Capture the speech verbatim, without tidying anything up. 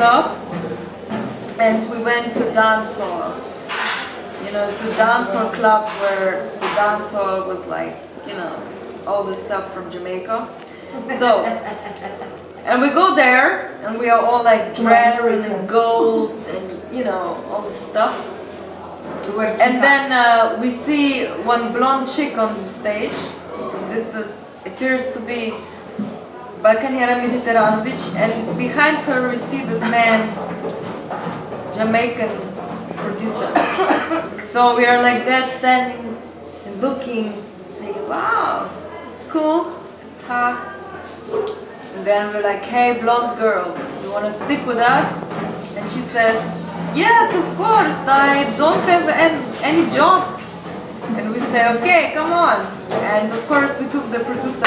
club, and we went to dance hall. You know, to dance hall club where the dance hall was like, you know, all the stuff from Jamaica. So, and we go there, and we are all like dressed in gold and, you know, all this stuff. And then uh, we see one blonde chick on stage. This is, appears to be Balkanira Mediteranovic, and behind her we see this man, Jamaican producer. So we are like that, standing and looking, saying, wow, it's cool, it's hot. And then we're like, hey, blonde girl, you want to stick with us? And she says, yes, of course, I don't have any, any job. And we say, okay, come on. And of course we took the producer